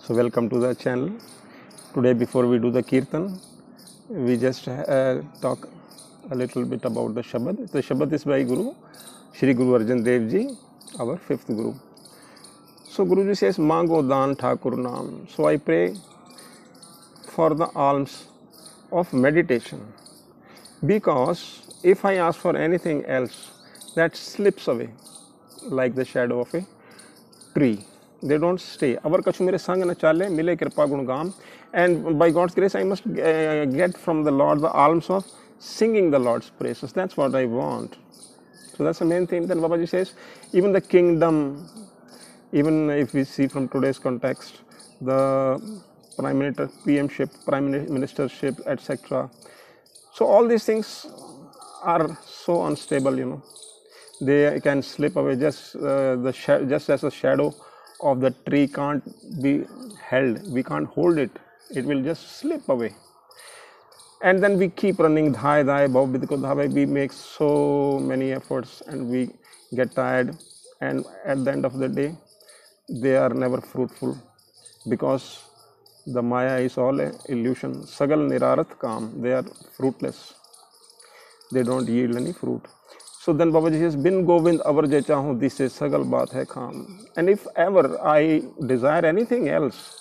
So welcome to the channel. Today before we do the Kirtan, we just talk a little bit about the Shabad. The Shabad is by Guru, Shri Guru Arjan Dev Ji, our fifth Guru. So Guruji says, Mango Dan Thakur Naam. So I pray for the alms of meditation, because if I ask for anything else, that slips away like the shadow of a tree. They don't stay. Avar kachu mere sang na chale, mile kripa gunagam. And by God's grace, I must get from the Lord the alms of singing the Lord's praises. That's what I want. So that's the main thing. Then Babaji says, even the kingdom, even if we see from today's context, the prime minister, PMship, prime ministership, etc. So all these things are so unstable, They can slip away just just as a shadow of the tree can't be held. We can't hold it. It will just slip away. And then we keep running dhai dhai bhav ko dhai. We make so many efforts and we get tired. And at the end of the day, they are never fruitful, because the Maya is all an illusion. Sagal nirarat kam. They are fruitless. They don't yield any fruit. So then Babaji says, Bin Govind avar je chahu, this is sagal baat hai kham. And if ever I desire anything else,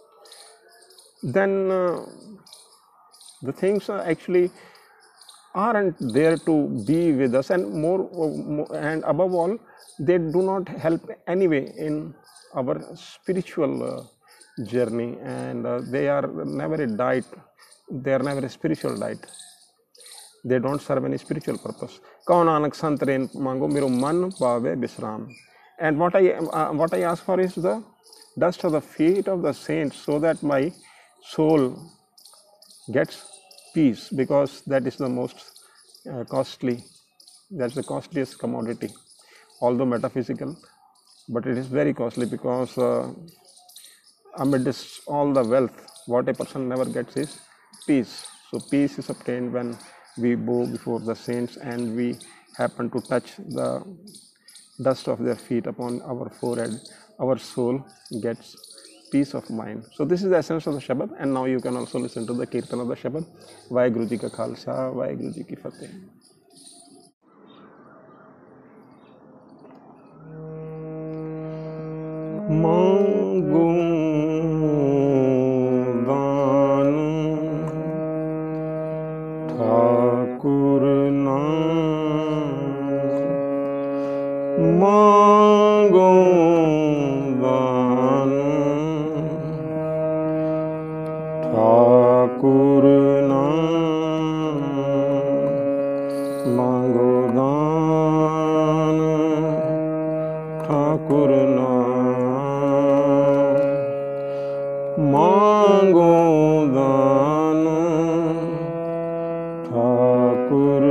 then the things actually aren't there to be with us, and and above all, they do not help anyway in our spiritual journey, and they are never a diet. They are never a spiritual diet. They don't serve any spiritual purpose. Kaun anak santre mango mero man pave bisram. And what I ask for is the dust of the feet of the saints, so that my soul gets peace, because that is the most costly. That's the costliest commodity, although metaphysical, but it is very costly, because amidst all the wealth, what a person never gets is peace. So peace is obtained when we bow before the saints and we happen to touch the dust of their feet upon our forehead. Our soul gets peace of mind. So this is the essence of the Shabad, and now you can also listen to the Kirtan of the Shabad. Vaheguru Ji ka Khalsa, Vaheguru Ji ki Fateh. Mango Mango dan Thakur naam, mango dan Thakur naam, mango dan Thakur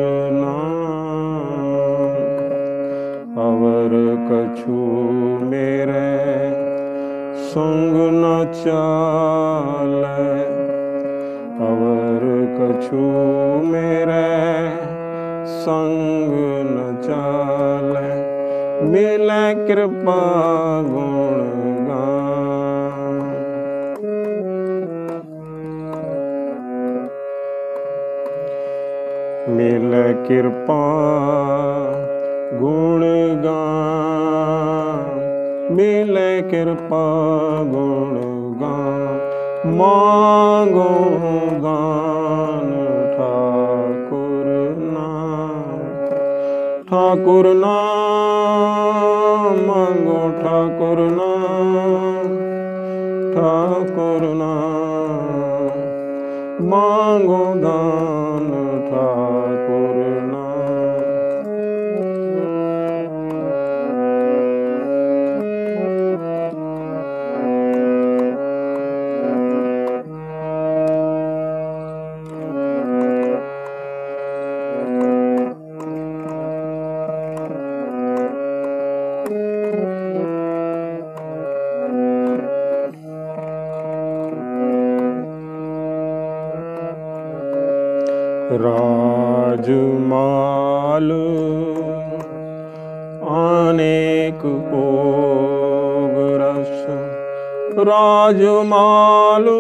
कछु मेरे संग न चाले, अवर कछु मेरे संग न चाले, मिले कृपा गुण गान, मिले कृपा गुण गान, मिले कृपा गुण गान, मांगो गान ठाकुर नाम, ठाकुर नाम, मांगो ठाकुर नाम, ठाकुर नाम, मांगो दान ठाकुर नाम. राजमाल अनेक भोग रस राजमालू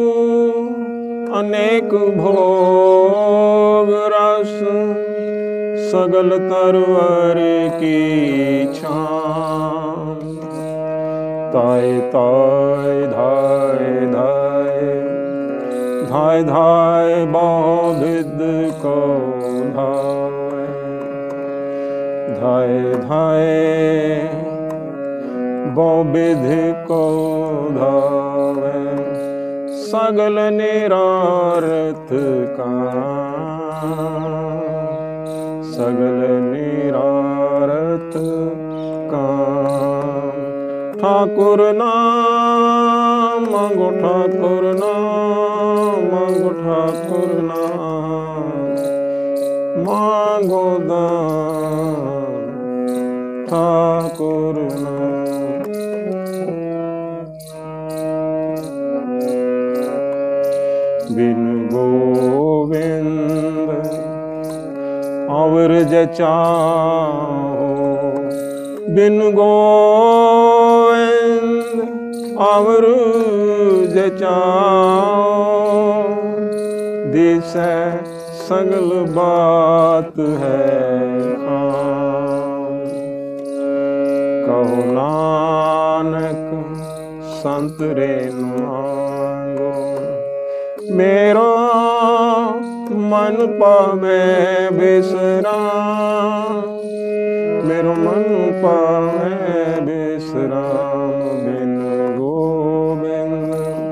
अनेक भोग रस सगल तरवर की छाम। ताय ताय धाय धाय धाय धाय बहुविध को धाय धाय धाय बहुविध को धावे सगल निरारथ काम। सगल निरारथ काम। ठाकुर नाम मांगो ठाकुर नाम मांगो ठाकुर नाम मांगो दान ठाकुर नाम। बिन गोविंद और जचाओ। बिन गोविंद और जचाओ। दिसै सगल बात है खाम। कहो नानक संत रे मांगो। मेरो मन पावे विश्राम। मेरो मन पावे विश्राम। बिन गोविंद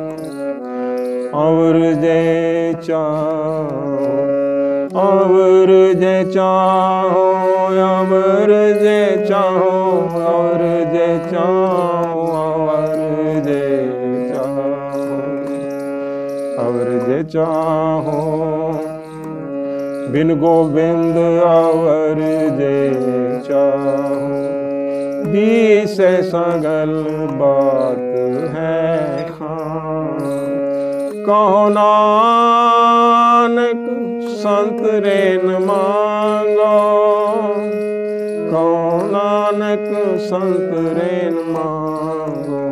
और जे चाहो। और जे चाहो और जे चाहो और जे चाहो और जे चाहो और जे चाहो। बिन गोविंद और जे चाहो। बीस सगल बात है खाम। कहो नानक संत रे न मांगो। कहो नानक संत रे न मांगो।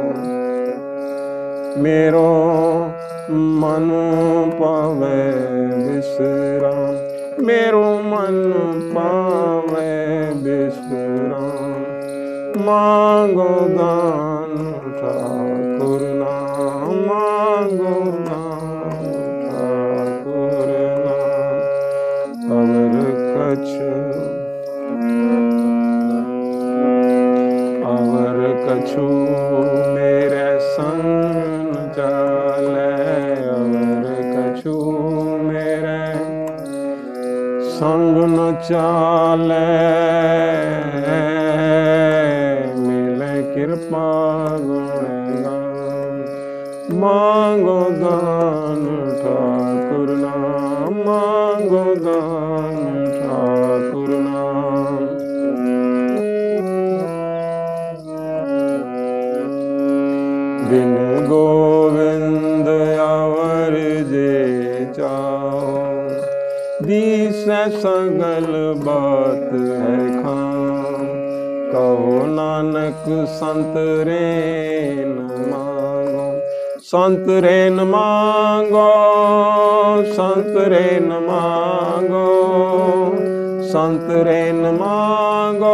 मेरो मन पावे विश्राम। मेरो मन पावे विश्राम। मांगो दान ठाकुर नाम मांगो दान ठाकुर नाम। अवर कछु मेरे संग चाले। अवर कछु मेरे संग न चाले। मिले कृपा गुणगान। मांगो दान ठाकुर नाम मांगो दान ठाकुर नाम। बिन गोविंद और जे चाहो। बीस सगल बात है खाम। कहो नानक संत रे न मांगो। संत रे न मांगो। संत रे न मांगो। संत रे न मांगो।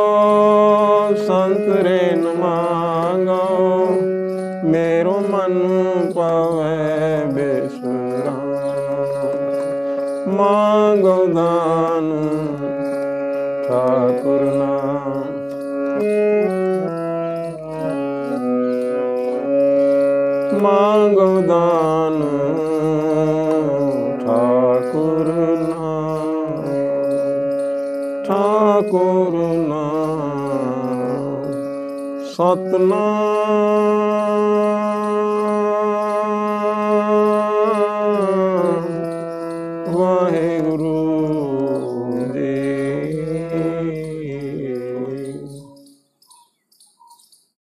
संत रे न मांगो। मेरो मन पावे विश्राम। मांगो दान ठाकुर नाम। मांगो दान ठाकुर नाम। ठाकुर नाम। सतनाम